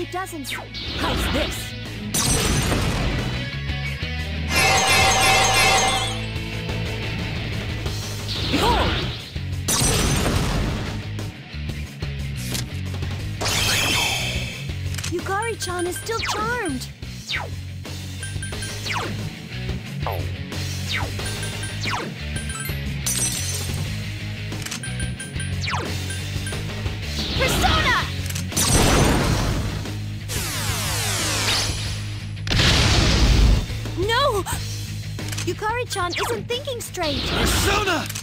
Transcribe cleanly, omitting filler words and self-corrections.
It doesn't... How's this? Behold! Yukari-chan is still charmed. Persona! No! Yukari-chan isn't thinking straight. Persona!